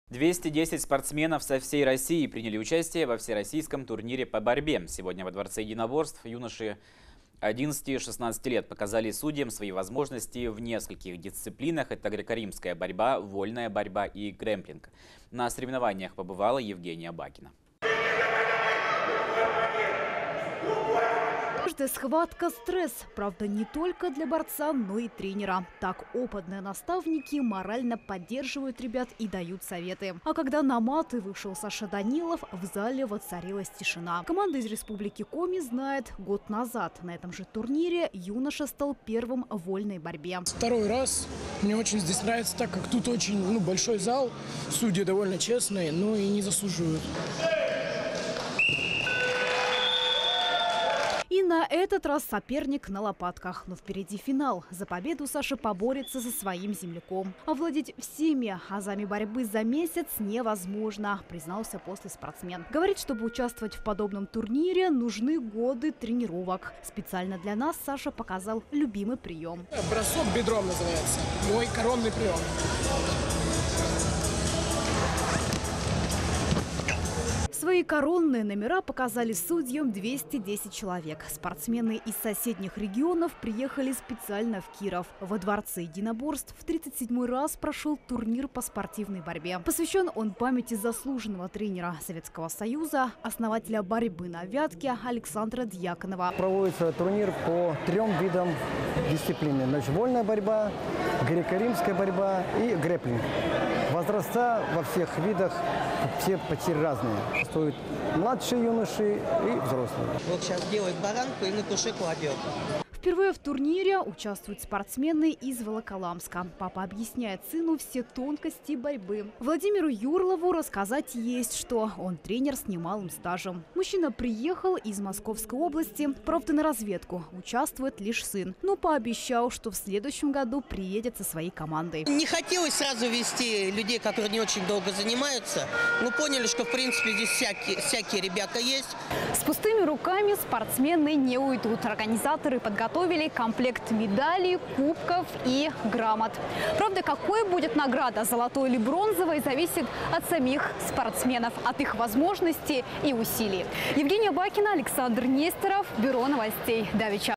210 спортсменов со всей России приняли участие во всероссийском турнире по борьбе. Сегодня во Дворце единоборств юноши 11-16 лет показали судьям свои возможности в нескольких дисциплинах. Это греко-римская борьба, вольная борьба и грэпплинг. На соревнованиях побывала Евгения Бакина. Каждая схватка – стресс. Правда, не только для борца, но и тренера. Так опытные наставники морально поддерживают ребят и дают советы. А когда на маты вышел Саша Данилов, в зале воцарилась тишина. Команда из республики Коми знает, год назад на этом же турнире юноша стал первым в вольной борьбе. Второй раз. Мне очень здесь нравится, так как тут очень большой зал, судьи довольно честные, но и не заслуживают. И на этот раз соперник на лопатках. Но впереди финал. За победу Саша поборется со своим земляком. Овладеть всеми азами борьбы за месяц невозможно, признался после спортсмен. Говорит, чтобы участвовать в подобном турнире, нужны годы тренировок. Специально для нас Саша показал любимый прием. Бросок бедром называется. Мой коронный прием. Свои коронные номера показали судьям 210 человек. Спортсмены из соседних регионов приехали специально в Киров. Во Дворце единоборств в 37-й раз прошел турнир по спортивной борьбе. Посвящен он памяти заслуженного тренера Советского Союза, основателя борьбы на Вятке Александра Дьяконова. Проводится турнир по 3 видам дисциплины. Значит, вольная борьба, греко-римская борьба и грэпплинг. Возраста во всех видах все почти разные. Стоят младшие юноши и взрослые. Вот сейчас делает баранку и на туше кладет. Впервые в турнире участвуют спортсмены из Волоколамска. Папа объясняет сыну все тонкости борьбы. Владимиру Юрлову рассказать есть что. Он тренер с немалым стажем. Мужчина приехал из Московской области. Правда, на разведку участвует лишь сын. Но пообещал, что в следующем году приедет со своей командой. Не хотелось сразу вести людей, которые не очень долго занимаются. Мы поняли, что в принципе здесь всякие ребята есть. С пустыми руками спортсмены не уйдут. Организаторы подготовили комплект медалей, кубков и грамот. Правда, какой будет награда, золотой или бронзовой, зависит от самих спортсменов, от их возможностей и усилий. Евгения Бакина, Александр Нестеров, Бюро новостей Давича.